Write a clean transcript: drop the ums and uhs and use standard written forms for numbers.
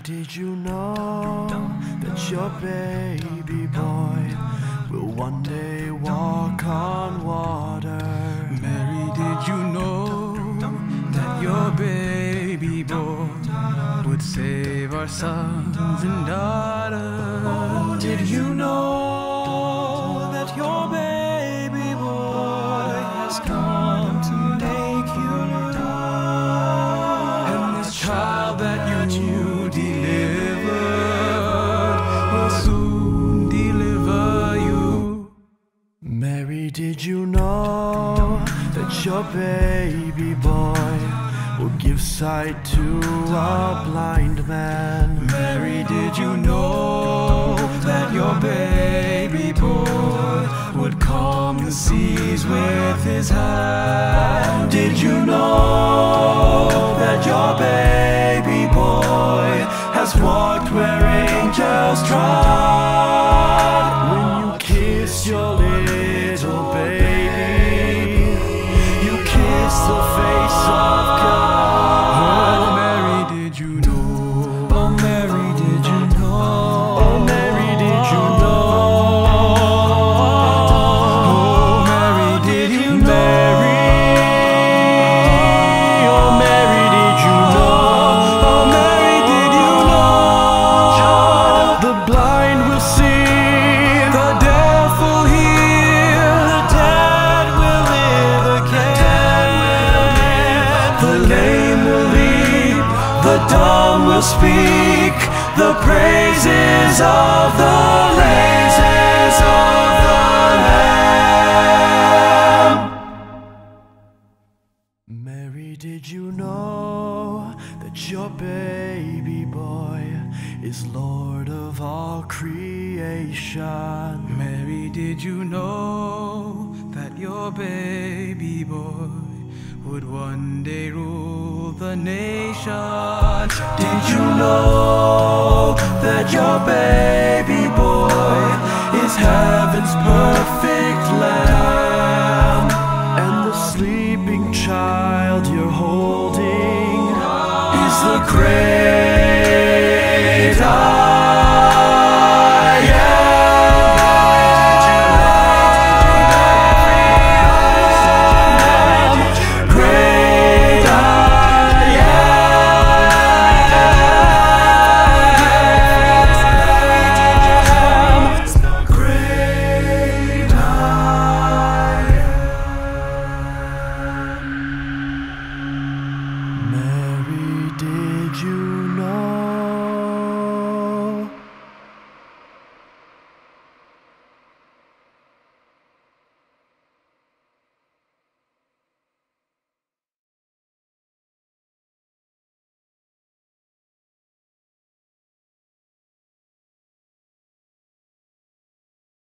did you know that your baby boy will one day walk on water? Mary, did you know that your baby boy would save our sons and daughters? Oh, did you know that your baby boy has come to make you new? And this child that you delivered will soon deliver you. Mary, did you know that your baby boy will give sight to a blind man? Mary, did you know that your baby boy would calm the seas with his hand? Did you know that your baby boy has walked where angels trod? When you kiss your little baby, you kiss the face of God. Oh, Mary, did you know? Oh, Mary, did you know? Oh, Mary, did you know? Oh, Mary, did you know? Oh, Mary, did you know? Oh, Mary, did you know? The blind will see, The deaf will hear, the dead will live again, the lame will leap, the dumb will speak, the praises of the Lamb. Mary, did you know that your baby boy is Lord of all creation? Mary, did you know that your baby boy would one day rule the nations? Did you know that your baby boy is heaven's perfect lamb?